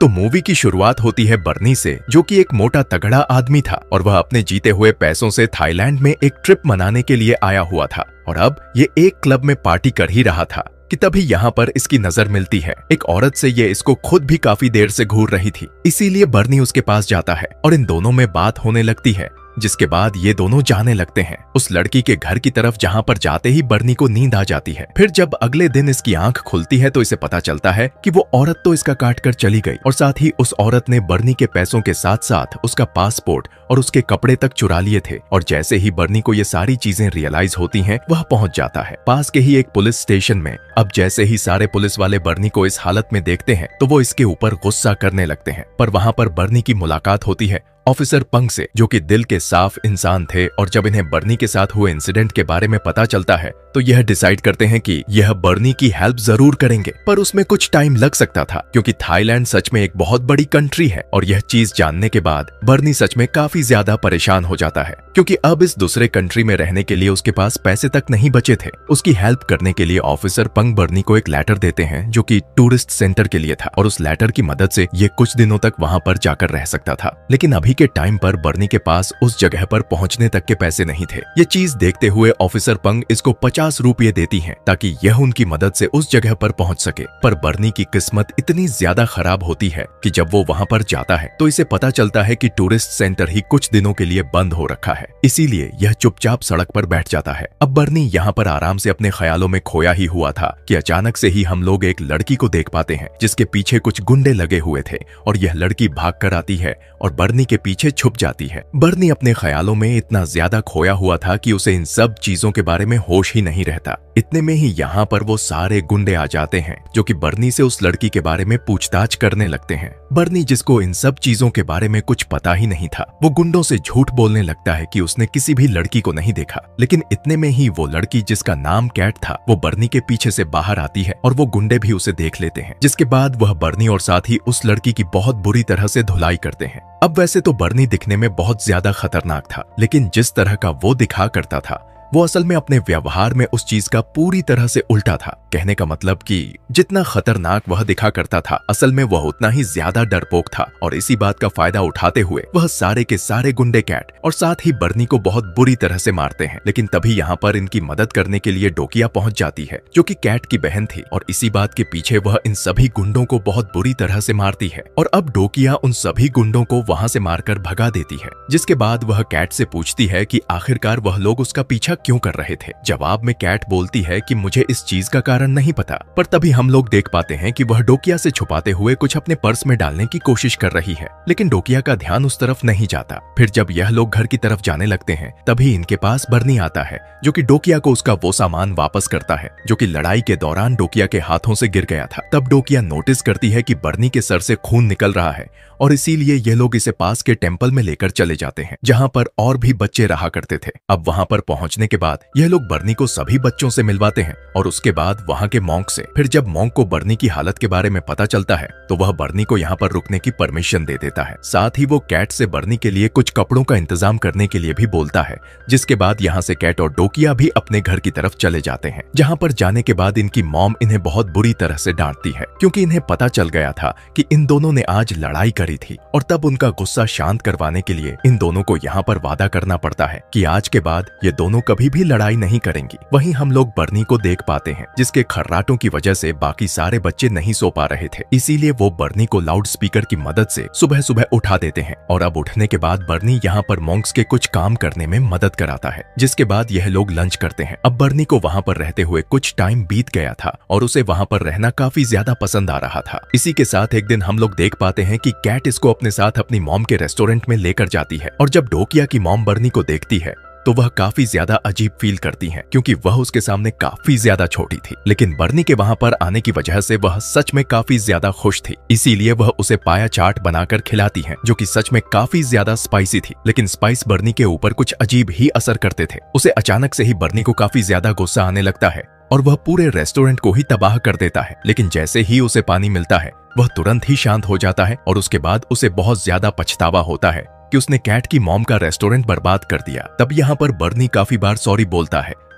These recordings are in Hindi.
तो मूवी की शुरुआत होती है बर्नी से, जो कि एक मोटा तगड़ा आदमी था और वह अपने जीते हुए पैसों से थाईलैंड में एक ट्रिप मनाने के लिए आया हुआ था और अब ये एक क्लब में पार्टी कर ही रहा था कि तभी यहाँ पर इसकी नजर मिलती है एक औरत से। ये इसको खुद भी काफी देर से घूर रही थी, इसीलिए बर्नी उसके पास जाता है और इन दोनों में बात होने लगती है, जिसके बाद ये दोनों जाने लगते हैं उस लड़की के घर की तरफ, जहां पर जाते ही बर्नी को नींद आ जाती है। फिर जब अगले दिन इसकी आंख खुलती है तो इसे पता चलता है कि वो औरत तो इसका काट कर चली गई और साथ ही उस औरत ने बर्नी के पैसों के साथ साथ उसका पासपोर्ट और उसके कपड़े तक चुरा लिए थे। और जैसे ही बर्नी को ये सारी चीजें रियलाइज होती हैं, वह पहुंच जाता है पास के ही एक पुलिस स्टेशन में। अब जैसे ही सारे पुलिस वाले बर्नी को इस हालत में देखते हैं तो वो इसके ऊपर गुस्सा करने लगते हैं, पर वहां पर बर्नी की मुलाकात होती है ऑफिसर पंग से, जो कि दिल के साफ इंसान थे। और जब इन्हें बर्नी के साथ हुए इंसिडेंट के बारे में पता चलता है तो यह डिसाइड करते हैं कि यह बर्नी की हेल्प जरूर करेंगे, पर उसमें कुछ टाइम लग सकता था क्योंकि थाईलैंड सच में एक बहुत बड़ी कंट्री है। और यह चीज जानने के बाद बर्नी सच में काफी ज्यादा परेशान हो जाता है क्योंकि अब इस दूसरे कंट्री में रहने के लिए उसके पास पैसे तक नहीं बचे थे। उसकी हेल्प करने के लिए ऑफिसर पंग बर्नी को एक लेटर देते हैं जो कि टूरिस्ट सेंटर के लिए था और उस लेटर की मदद से ये कुछ दिनों तक वहां पर जाकर रह सकता था। लेकिन अभी के टाइम पर बर्नी के पास उस जगह पर पहुंचने तक के पैसे नहीं थे। ये चीज देखते हुए ऑफिसर पंग इसको 50 रुपये देती हैं ताकि यह उनकी मदद से उस जगह पर पहुंच सके। पर बर्नी की किस्मत इतनी ज्यादा खराब होती है कि जब वो वहां पर जाता है तो इसे पता चलता है कि टूरिस्ट सेंटर ही कुछ दिनों के लिए बंद हो रखा है, इसीलिए यह चुपचाप सड़क पर बैठ जाता है। अब बर्नी यहाँ पर आराम से अपने ख्यालों में खोया ही हुआ था कि अचानक से ही हम लोग एक लड़की को देख पाते हैं जिसके पीछे कुछ गुंडे लगे हुए थे और यह लड़की भाग कर आती है और बर्नी के पीछे छुप जाती है। बर्नी अपने ख्यालों में इतना ज्यादा खोया हुआ था कि उसे इन सब चीजों के बारे में होश ही नहीं रहता। इतने में ही यहाँ पर वो सारे गुंडे आ जाते हैं जो कि बर्नी से उस लड़की के बारे में पूछताछ करने लगते हैं। बर्नी, जिसको इन सब चीजों के बारे में कुछ पता ही नहीं था, वो गुंडों से झूठ बोलने लगता है कि उसने किसी भी लड़की को नहीं देखा। लेकिन इतने में ही वो लड़की जिसका नाम कैट था, वो बर्नी के पीछे से बाहर आती है और वो गुंडे भी उसे देख लेते हैं, जिसके बाद वह बर्नी और साथ ही उस लड़की की बहुत बुरी तरह से धुलाई करते हैं। अब वैसे तो बर्नी दिखने में बहुत ज्यादा खतरनाक था, लेकिन जिस तरह का वो दिखा करता था वो असल में अपने व्यवहार में उस चीज का पूरी तरह से उल्टा था। कहने का मतलब कि जितना खतरनाक वह दिखा करता था, असल में वह उतना ही ज्यादा डरपोक था। और इसी बात का फायदा उठाते हुए वह सारे के सारे गुंडे कैट और साथ ही बर्नी को बहुत बुरी तरह से मारते हैं। लेकिन तभी यहाँ पर इनकी मदद करने के लिए डोकिया पहुंच जाती है, जो कि कैट की बहन थी, और इसी बात के पीछे वह इन सभी गुंडों को बहुत बुरी तरह से मारती है। और अब डोकिया उन सभी गुंडों को वहां से मारकर भगा देती है, जिसके बाद वह कैट से पूछती है कि आखिरकार वह लोग उसका पीछा क्यों कर रहे थे। जवाब में कैट बोलती है कि मुझे इस चीज का कारण नहीं पता, पर तभी हम लोग देख पाते हैं कि वह डोकिया से छुपाते हुए कुछ अपने पर्स में डालने की कोशिश कर रही है, लेकिन डोकिया का ध्यान उस तरफ नहीं जाता। फिर जब यह लोग घर की तरफ जाने लगते हैं तभी इनके पास बर्नी आता है, जो कि डोकिया को उसका वो सामान वापस करता है जो कि लड़ाई के दौरान डोकिया के हाथों से गिर गया था। तब डोकिया नोटिस करती है कि बर्नी के सर से खून निकल रहा है और इसीलिए ये लोग इसे पास के टेम्पल में लेकर चले जाते हैं, जहां पर और भी बच्चे रहा करते थे। अब वहां पर पहुंचने के बाद यह लोग बर्नी को सभी बच्चों से मिलवाते हैं और उसके बाद वहां के मॉन्क से। फिर जब मॉन्क को बर्नी की हालत के बारे में पता चलता है तो वह बर्नी को यहाँ पर रुकने की परमिशन दे देता है। साथ ही वो कैट से बर्नी के लिए कुछ कपड़ों का इंतजाम करने के लिए भी बोलता है, जिसके बाद यहाँ से कैट और डोकिया भी अपने घर की तरफ चले जाते हैं। जहाँ पर जाने के बाद इनकी मॉम इन्हें बहुत बुरी तरह से डांटती है क्योंकि इन्हें पता चल गया था कि इन दोनों ने आज लड़ाई करी थी। और तब उनका गुस्सा शांत करवाने के लिए इन दोनों को यहाँ पर वादा करना पड़ता है कि आज के बाद ये दोनों कभी भी लड़ाई नहीं करेंगी। वहीं हम लोग बर्नी को देख पाते हैं, जिसके खर्राटों की वजह से बाकी सारे बच्चे नहीं सो पा रहे थे, इसीलिए वो बर्नी को लाउड स्पीकर की मदद से सुबह सुबह उठा देते हैं। और अब उठने के बाद बर्नी यहाँ पर मॉन्क्स के कुछ काम करने में मदद कराता है, जिसके बाद यह लोग लंच करते हैं। अब बर्नी को वहाँ पर रहते हुए कुछ टाइम बीत गया था और उसे वहाँ पर रहना काफी ज्यादा पसंद आ रहा था। इसी के साथ एक दिन हम लोग देख पाते हैं कि कैट इसको अपने साथ अपनी मॉम के रेस्टोरेंट में लेकर जाती है। और जब डोकिया की मॉम बर्नी को देखती है तो वह काफी ज्यादा अजीब फील करती हैं क्योंकि वह उसके सामने काफी ज्यादा छोटी थी। लेकिन बर्नी के वहां पर आने की वजह से वह सच में काफी ज्यादा खुश थी, इसीलिए वह उसे पाया चाट बनाकर खिलाती है, जो कि सच में काफी ज्यादा स्पाइसी थी। लेकिन स्पाइस बर्नी के ऊपर कुछ अजीब ही असर करते थे। उसे अचानक से ही बर्नी को काफी ज्यादा गुस्सा आने लगता है और वह पूरे रेस्टोरेंट को ही तबाह कर देता है। लेकिन जैसे ही उसे पानी मिलता है वह तुरंत ही शांत हो जाता है और उसके बाद उसे बहुत ज्यादा पछतावा होता है कि उसने कैट की मॉम का रेस्टोरेंट बर्बाद कर दिया। तब यहाँ पर बर्नी काफी बार सॉरी बोलता है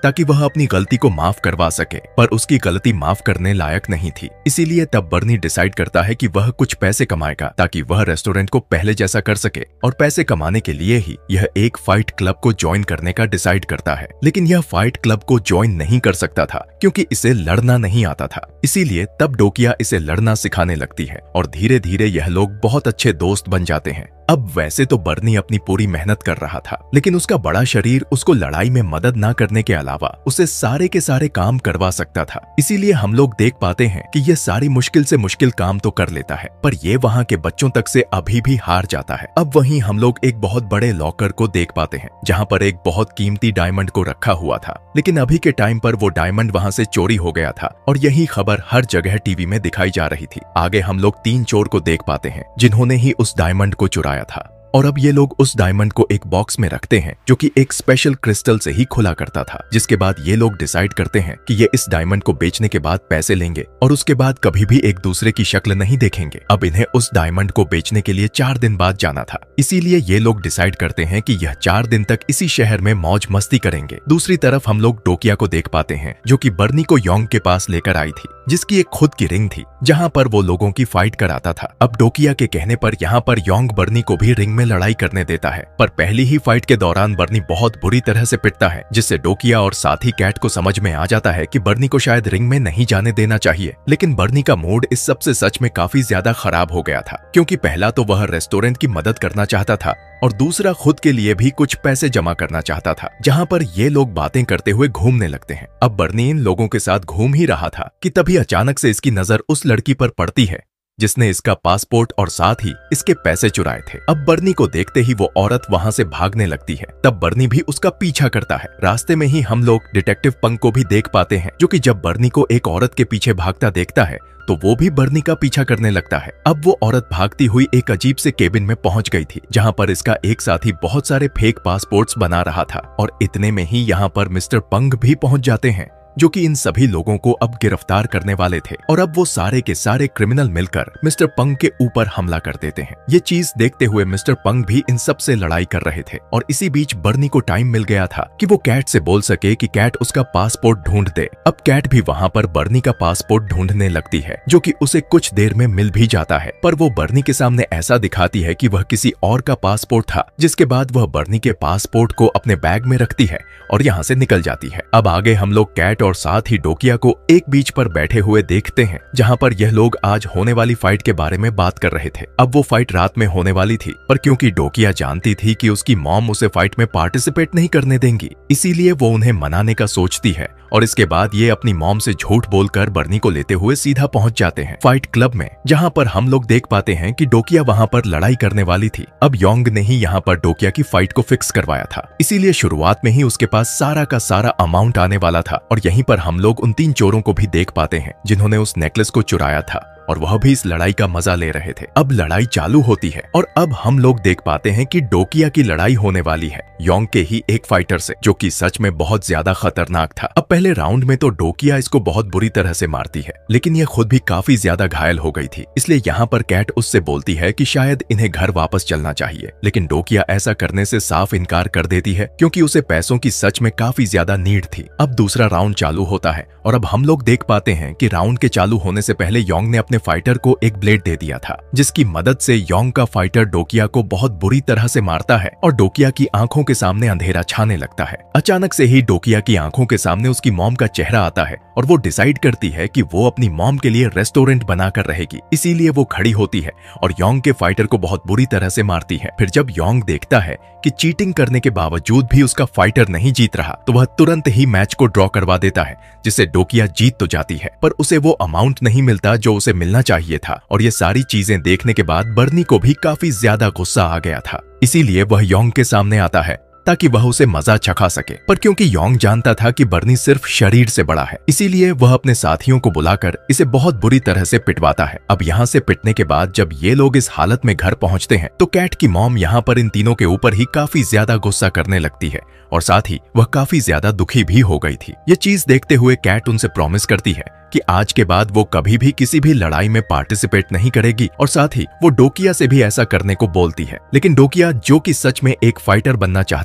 ताकि वह अपनी गलती को माफ करवा सके, पर उसकी गलती माफ करने लायक नहीं थी। इसीलिए तब बर्नी डिसाइड करता है कि वह कुछ पैसे कमाएगा ताकि वह रेस्टोरेंट को पहले जैसा कर सके, और पैसे कमाने के लिए ही यह एक फाइट क्लब को ज्वाइन करने का डिसाइड करता है। लेकिन यह फाइट क्लब को ज्वाइन नहीं कर सकता था क्योंकि इसे लड़ना नहीं आता था। इसीलिए तब डोकिया इसे लड़ना सिखाने लगती है और धीरे धीरे यह लोग बहुत अच्छे दोस्त बन जाते हैं। अब वैसे तो बर्नी अपनी पूरी मेहनत कर रहा था, लेकिन उसका बड़ा शरीर उसको लड़ाई में मदद ना करने के अलावा उसे सारे के सारे काम करवा सकता था। इसीलिए हम लोग देख पाते हैं कि यह सारी मुश्किल से मुश्किल काम तो कर लेता है, पर ये वहाँ के बच्चों तक से अभी भी हार जाता है। अब वहीं हम लोग एक बहुत बड़े लॉकर को देख पाते हैं जहाँ पर एक बहुत कीमती डायमंड को रखा हुआ था, लेकिन अभी के टाइम पर वो डायमंड वहाँ से चोरी हो गया था और यही खबर हर जगह टीवी में दिखाई जा रही थी। आगे हम लोग 3 चोर को देख पाते हैं जिन्होंने ही उस डायमंड को चुराया था, और अब ये लोग उस डायमंड को एक बॉक्स में रखते हैं जो कि एक स्पेशल क्रिस्टल से ही खुला करता था। जिसके बाद ये लोग डिसाइड करते हैं कि ये इस डायमंड को बेचने के बाद पैसे लेंगे और उसके बाद कभी भी एक दूसरे की शक्ल नहीं देखेंगे। अब इन्हें उस डायमंड को बेचने के लिए 4 दिन बाद जाना था, इसीलिए ये लोग डिसाइड करते हैं कि यह 4 दिन तक इसी शहर में मौज मस्ती करेंगे। दूसरी तरफ हम लोग डोकिया को देख पाते हैं जो कि बर्नी को योंग के पास लेकर आई थी, जिसकी एक खुद की रिंग थी जहाँ पर वो लोगों की फाइट कराता था। अब डोकिया के कहने पर यहाँ पर योंग बर्नी को भी रिंग में लड़ाई करने देता है, पर पहली ही फाइट के दौरान बर्नी बहुत बुरी तरह से पिटता है, जिससे डोकिया और साथ ही कैट को समझ में आ जाता है कि बर्नी को शायद रिंग में नहीं जाने देना चाहिए। लेकिन बर्नी का मूड इस सब से सच में काफी ज्यादा खराब हो गया था, क्योंकि पहला तो वह रेस्टोरेंट की मदद करना चाहता था और दूसरा खुद के लिए भी कुछ पैसे जमा करना चाहता था, जहाँ पर ये लोग बातें करते हुए घूमने लगते हैं। अब बर्नी इन लोगों के साथ घूम ही रहा था कि तभी अचानक से इसकी नजर उस लड़की पर पड़ती है जिसने इसका पासपोर्ट और साथ ही इसके पैसे चुराए थे। अब बर्नी को देखते ही वो औरत वहां से भागने लगती है, तब बर्नी भी उसका पीछा करता है। रास्ते में ही हम लोग डिटेक्टिव पंग को भी देख पाते हैं जो कि जब बर्नी को एक औरत के पीछे भागता देखता है तो वो भी बर्नी का पीछा करने लगता है। अब वो औरत भागती हुई एक अजीब से केबिन में पहुंच गई थी जहां पर इसका एक साथी बहुत सारे फेक पासपोर्ट्स बना रहा था, और इतने में ही यहाँ पर मिस्टर पंग भी पहुंच जाते हैं जो कि इन सभी लोगों को अब गिरफ्तार करने वाले थे। और अब वो सारे के सारे क्रिमिनल मिलकर मिस्टर पंग के ऊपर हमला कर देते हैं। ये चीज देखते हुए मिस्टर पंग भी इन सब से लड़ाई कर रहे थे, और इसी बीच बर्नी को टाइम मिल गया था कि वो कैट से बोल सके कि कैट उसका पासपोर्ट ढूंढ दे। अब कैट भी वहाँ पर बर्नी का पासपोर्ट ढूंढने लगती है जो कि उसे कुछ देर में मिल भी जाता है, पर वो बर्नी के सामने ऐसा दिखाती है कि वह किसी और का पासपोर्ट था, जिसके बाद वह बर्नी के पासपोर्ट को अपने बैग में रखती है और यहाँ से निकल जाती है। अब आगे हम लोग कैट और साथ ही डोकिया को एक बीच पर बैठे हुए देखते हैं जहां पर यह लोग आज होने वाली फाइट के बारे में बात कर रहे थे। अब वो फाइट रात में होने वाली थी, पर क्योंकि डोकिया जानती थी कि उसकी मॉम उसे फाइट में पार्टिसिपेट नहीं करने देंगी, इसीलिए वो उन्हें मनाने का सोचती है, और इसके बाद ये अपनी मॉम से झूठ बोलकर बर्नी को लेते हुए सीधा पहुंच जाते हैं फाइट क्लब में, जहां पर हम लोग देख पाते हैं कि डोकिया वहां पर लड़ाई करने वाली थी। अब योंग ने ही यहाँ पर डोकिया की फाइट को फिक्स करवाया था, इसीलिए शुरुआत में ही उसके पास सारा का सारा अमाउंट आने वाला था। और यहीं पर हम लोग उन 3 चोरों को भी देख पाते हैं जिन्होंने उस नेकलेस को चुराया था, और वह भी इस लड़ाई का मजा ले रहे थे। अब लड़ाई चालू होती है और अब हम लोग देख पाते हैं कि डोकिया की लड़ाई होने वाली है योंग के ही एक फाइटर से, जो कि सच में बहुत ज्यादा खतरनाक था। अब पहले राउंड में तो डोकिया इसको बहुत बुरी तरह से मारती है, लेकिन यह खुद भी काफी ज्यादा घायल हो गई थी, इसलिए यहाँ पर कैट उससे बोलती है कि शायद इन्हें घर वापस चलना चाहिए। लेकिन डोकिया ऐसा करने से साफ इनकार कर देती है क्योंकि उसे पैसों की सच में काफी ज्यादा नीड थी। अब दूसरा राउंड चालू होता है और अब हम लोग देख पाते हैं कि राउंड के चालू होने से पहले योंग ने अपने फाइटर को एक ब्लेड दे दिया था, जिसकी मदद से योंग का फाइटर डोकिया को बहुत बुरी तरह से मारता है और डोकिया की आंखों के सामने अंधेरा छाने लगता है। अचानक से ही डोकिया की आंखों के सामने उसकी मॉम का चेहरा आता है और वो डिसाइड करती है कि वो अपनी मॉम के लिए रेस्टोरेंट बनाकर रहेगी, इसीलिए वो खड़ी होती है और योंग के फाइटर को बहुत बुरी तरह से मारती है। फिर जब योंग देखता है कि चीटिंग करने के बावजूद भी उसका फाइटर नहीं जीत रहा, तो वह तुरंत ही मैच को ड्रॉ करवा देता है, जिससे डोकिया जीत तो जाती है पर उसे वो अमाउंट नहीं मिलता जो उसे मिलना चाहिए था। और ये सारी चीजें देखने के बाद बर्नी को भी काफी ज्यादा गुस्सा आ गया था, इसीलिए वह योंग के सामने आता है ताकि वह उसे मजा चखा सके। पर क्योंकि योंग जानता था कि बर्नी सिर्फ शरीर से बड़ा है, इसीलिए वह अपने साथियों को बुलाकर इसे बहुत बुरी तरह से पिटवाता है। अब यहाँ से पिटने के बाद जब ये लोग इस हालत में घर पहुँचते हैं तो कैट की मॉम यहाँ पर इन तीनों के ऊपर ही काफी ज्यादा गुस्सा करने लगती है और साथ ही वह काफी ज्यादा दुखी भी हो गई थी। ये चीज देखते हुए कैट उनसे प्रॉमिस करती है कि आज के बाद वो कभी भी किसी भी लड़ाई में पार्टिसिपेट नहीं करेगी, और साथ ही वो डोकिया से भी ऐसा करने को बोलती है। लेकिन डोकिया, जो कि सच में एक फाइटर बनना चाहती थी,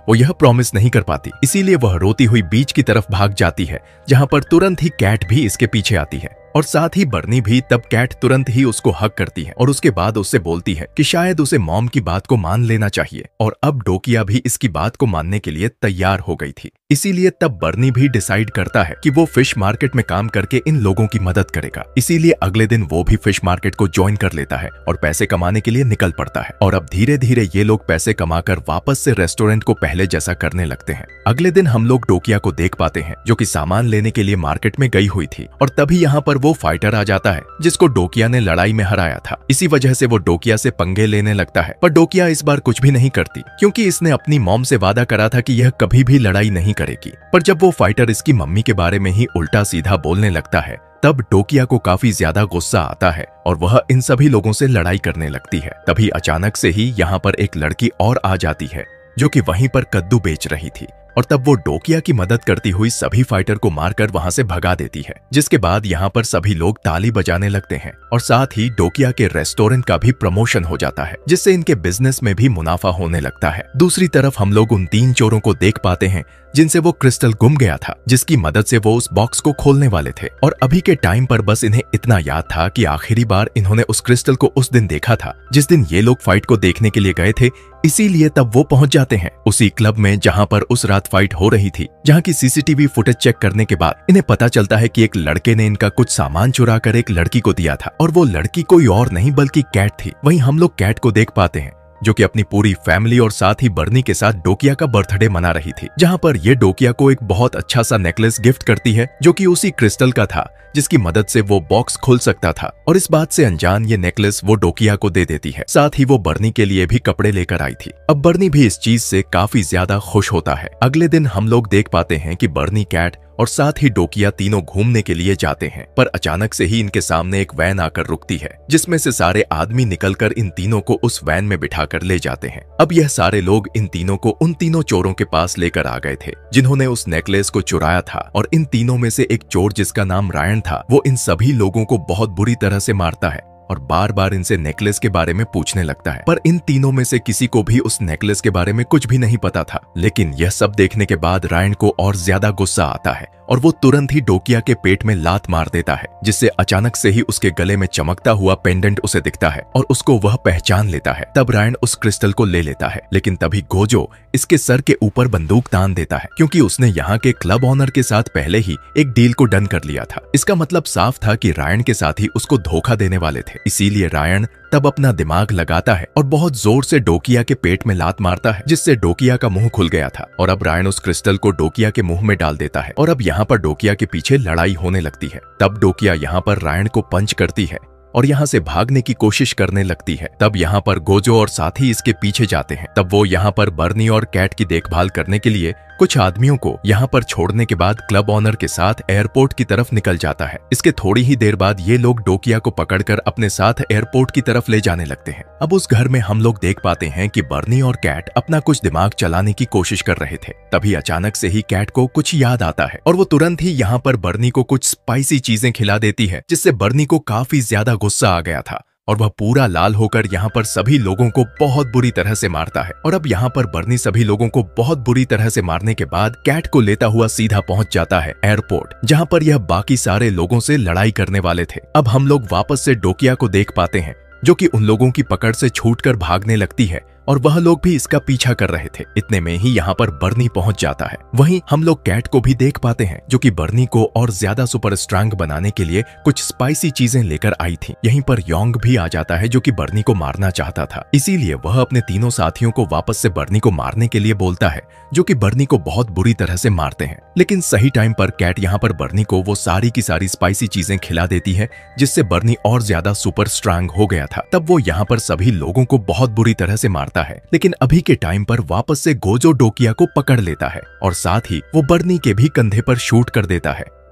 वो यह प्रॉमिस नहीं कर पाती, इसीलिए वह रोती हुई बीच की तरफ भाग जाती है, जहाँ पर तुरंत ही कैट भी इसके पीछे आती है और साथ ही बर्नी भी। तब कैट तुरंत ही उसको हग करती है और उसके बाद उससे बोलती है कि शायद उसे मॉम की बात को मान लेना चाहिए। और अब डोकिया भी इसकी बात को मानने के लिए तैयार हो गई थी। इसीलिए तब बर्नी भी डिसाइड करता है कि वो फिश मार्केट में काम करके इन लोगों की मदद करेगा। इसीलिए अगले दिन वो भी फिश मार्केट को ज्वाइन कर लेता है और पैसे कमाने के लिए निकल पड़ता है। और अब धीरे धीरे ये लोग पैसे कमाकर वापस से रेस्टोरेंट को पहले जैसा करने लगते हैं। अगले दिन हम लोग डोकिया को देख पाते हैं, जो कि सामान लेने के लिए मार्केट में गई हुई थी। और तभी यहाँ पर वो फाइटर आ जाता है जिसको डोकिया ने लड़ाई में हराया था। इसी वजह से वो डोकिया से पंगे लेने लगता है, पर डोकिया इस बार कुछ भी नहीं करती, क्योंकि इसने अपनी मॉम से वादा करा था कि यह कभी भी लड़ाई नहीं करेगी। पर जब वो फाइटर इसकी मम्मी के बारे में ही उल्टा सीधा बोलने लगता है, तब डोकिया को काफी ज्यादा गुस्सा आता है और वह इन सभी लोगों से लड़ाई करने लगती है। तभी अचानक से ही यहाँ पर एक लड़की और आ जाती है, जो कि वहीं पर कद्दू बेच रही थी। और तब वो डोकिया की मदद करती हुई सभी फाइटर को मारकर वहां से भगा देती है, जिसके बाद यहाँ पर सभी लोग ताली बजाने लगते हैं। और साथ ही डोकिया के रेस्टोरेंट का भी प्रमोशन हो जाता है, जिससे इनके बिजनेस में भी मुनाफा होने लगता है। दूसरी तरफ हम लोग उन 3 चोरों को देख पाते हैं जिनसे वो क्रिस्टल गुम गया था, जिसकी मदद से वो उस बॉक्स को खोलने वाले थे। और अभी के टाइम पर बस इन्हें इतना याद था कि आखिरी बार इन्होंने उस क्रिस्टल को उस दिन देखा था जिस दिन ये लोग फाइट को देखने के लिए गए थे। इसीलिए तब वो पहुंच जाते हैं उसी क्लब में जहां पर उस रात फाइट हो रही थी, जहां की सीसीटीवी फुटेज चेक करने के बाद इन्हें पता चलता है कि एक लड़के ने इनका कुछ सामान चुरा कर एक लड़की को दिया था, और वो लड़की कोई और नहीं बल्कि कैट थी। वहीं हम लोग कैट को देख पाते हैं, जो कि अपनी पूरी फैमिली और साथ ही बर्नी के साथ डोकिया का बर्थडे मना रही थी, जहां पर ये डोकिया को एक बहुत अच्छा सा नेकलेस गिफ्ट करती है, जो कि उसी क्रिस्टल का था जिसकी मदद से वो बॉक्स खोल सकता था। और इस बात से अनजान ये नेकलेस वो डोकिया को दे देती है। साथ ही वो बर्नी के लिए भी कपड़े लेकर आई थी। अब बर्नी भी इस चीज से काफी ज्यादा खुश होता है। अगले दिन हम लोग देख पाते हैं कि बर्नी, कैट और साथ ही डोकिया तीनों घूमने के लिए जाते हैं, पर अचानक से ही इनके सामने एक वैन आकर रुकती है, जिसमें से सारे आदमी निकलकर इन तीनों को उस वैन में बिठाकर ले जाते हैं। अब यह सारे लोग इन तीनों को उन तीनों चोरों के पास लेकर आ गए थे जिन्होंने उस नेकलेस को चुराया था। और इन तीनों में से एक चोर जिसका नाम रायन था, वो इन सभी लोगों को बहुत बुरी तरह से मारता है और बार बार इनसे नेकलेस के बारे में पूछने लगता है। पर इन तीनों में से किसी को भी उस नेकलेस के बारे में कुछ भी नहीं पता था। लेकिन यह सब देखने के बाद रायन को और ज्यादा गुस्सा आता है और वो तुरंत ही डोकिया के पेट में लात मार देता है, जिससे अचानक से ही उसके गले में चमकता हुआ पेंडेंट उसे दिखता है और उसको वह पहचान लेता है। तब रायन उस क्रिस्टल को ले लेता है, लेकिन तभी गोजो इसके सर के ऊपर बंदूक तान देता है, क्योंकि उसने यहाँ के क्लब ऑनर के साथ पहले ही एक डील को डन कर लिया था। इसका मतलब साफ था कि रायन के साथ ही उसको धोखा देने वाले थे। इसीलिए रायन तब अपना दिमाग लगाता है और बहुत जोर से डोकिया के पेट में लात मारता है, जिससे डोकिया का मुंह खुल गया था। और अब रायन उस क्रिस्टल को डोकिया के मुंह में डाल देता है और अब यहाँ पर डोकिया के पीछे लड़ाई होने लगती है। तब डोकिया यहाँ पर रायन को पंच करती है और यहाँ से भागने की कोशिश करने लगती है। तब यहाँ पर गोजो और साथी इसके पीछे जाते हैं। तब वो यहाँ पर बर्नी और कैट की देखभाल करने के लिए कुछ आदमियों को यहाँ पर छोड़ने के बाद क्लब ऑनर के साथ एयरपोर्ट की तरफ निकल जाता है। इसके थोड़ी ही देर बाद ये लोग डोकिया को पकड़कर अपने साथ एयरपोर्ट की तरफ ले जाने लगते हैं। अब उस घर में हम लोग देख पाते हैं कि बर्नी और कैट अपना कुछ दिमाग चलाने की कोशिश कर रहे थे। तभी अचानक से ही कैट को कुछ याद आता है और वो तुरंत ही यहाँ पर बर्नी को कुछ स्पाइसी चीजें खिला देती है, जिससे बर्नी को काफी ज्यादा गुस्सा आ गया था और वह पूरा लाल होकर यहाँ पर सभी लोगों को बहुत बुरी तरह से मारता है। और अब यहाँ पर बर्नी सभी लोगों को बहुत बुरी तरह से मारने के बाद कैट को लेता हुआ सीधा पहुंच जाता है एयरपोर्ट, जहाँ पर यह बाकी सारे लोगों से लड़ाई करने वाले थे। अब हम लोग वापस से डोकिया को देख पाते हैं, जो कि उन लोगों की पकड़ से छूटकर भागने लगती है और वह लोग भी इसका पीछा कर रहे थे। इतने में ही यहाँ पर बर्नी पहुंच जाता है। वहीं हम लोग कैट को भी देख पाते हैं, जो कि बर्नी को और ज्यादा सुपर स्ट्रांग बनाने के लिए कुछ स्पाइसी चीजें लेकर आई थी। यहीं पर योंग भी आ जाता है, जो कि बर्नी को मारना चाहता था। इसीलिए वह अपने तीनों साथियों को वापस से बर्नी को मारने के लिए बोलता है, जो कि बर्नी को बहुत बुरी तरह से मारते हैं। लेकिन सही टाइम पर कैट यहाँ पर बर्नी को वो सारी की सारी स्पाइसी चीजें खिला देती है, जिससे बर्नी और ज्यादा सुपर स्ट्रांग हो गया था। तब वो यहाँ पर सभी लोगों को बहुत बुरी तरह से मारता है। लेकिन अभी के टाइम पर वापस से गोजो डोकिया को पकड़ लेता है और साथ ही वो बर्नी के भी कंधे पर शूट कर देता है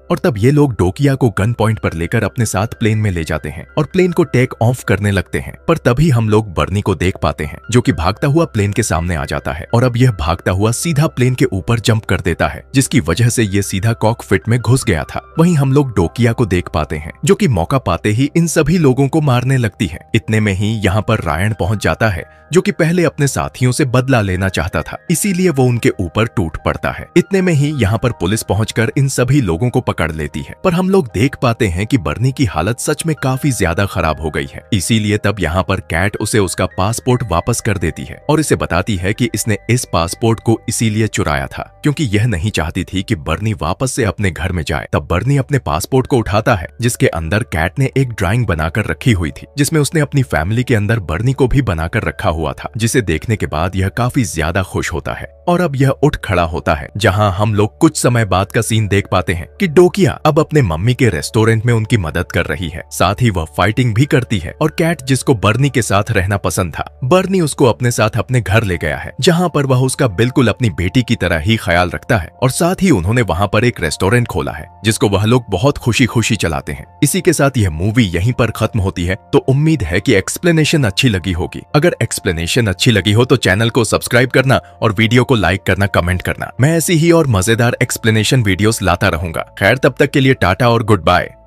और तब ये लोग डोकिया को गन पॉइंट पर लेकर अपने साथ प्लेन में ले जाते हैं और प्लेन को टेक ऑफ करने लगते हैं। पर तभी हम लोग बर्नी को देख पाते हैं जो कि भागता हुआ प्लेन के सामने आ जाता है और अब यह भागता हुआ सीधा प्लेन के ऊपर जंप कर देता है, जिसकी वजह से ये सीधा कॉकपिट में घुस गया था। वहीं हम लोग डोकिया को देख पाते हैं जो कि मौका पाते ही इन सभी लोगों को मारने लगती है। इतने में ही यहाँ पर रायन पहुंच जाता है जो कि पहले अपने साथियों से बदला लेना चाहता था, इसीलिए वो उनके ऊपर टूट पड़ता है। इतने में ही यहाँ पर पुलिस पहुंचकर इन सभी लोगों को पकड़ लेती है। पर हम लोग देख पाते हैं कि बर्नी की हालत सच में काफी ज्यादा खराब हो गई है, इसीलिए तब यहाँ पर कैट उसे उसका पासपोर्ट वापस कर देती है और इसे बताती है कि इसने इस पासपोर्ट को इसीलिए चुराया था क्योंकि यह नहीं चाहती थी कि बर्नी वापस से अपने घर में जाए। तब बर्नी अपने पासपोर्ट को उठाता है जिसके अंदर कैट ने एक ड्राइंग बनाकर रखी हुई थी, जिसमें उसने अपनी फैमिली के अंदर बर्नी को भी बनाकर रखा हुआ था, जिसे देखने के बाद यह काफी ज्यादा खुश होता है और अब यह उठ खड़ा होता है। जहां हम लोग कुछ समय बाद का सीन देख पाते हैं कि डोकिया अब अपने मम्मी के रेस्टोरेंट में उनकी मदद कर रही है, साथ ही वह फाइटिंग भी करती है और कैट जिसको बर्नी के साथ रहना पसंद था, बर्नी उसको अपने साथ अपने घर ले गया है, जहां पर वह उसका बिल्कुल अपनी बेटी की तरह ही ख्याल रखता है और साथ ही उन्होंने वहां पर एक रेस्टोरेंट खोला है जिसको वह लोग बहुत खुशी खुशी चलाते हैं। इसी के साथ यह मूवी यहीं पर खत्म होती है। तो उम्मीद है कि एक्सप्लेनेशन अच्छी लगी होगी। अगर एक्सप्लेनेशन अच्छी लगी हो तो चैनल को सब्सक्राइब करना और वीडियो को लाइक करना, कमेंट करना। मैं ऐसी ही और मजेदार एक्सप्लेनेशन वीडियोस लाता रहूंगा। खैर, तब तक के लिए टाटा और गुड बाय।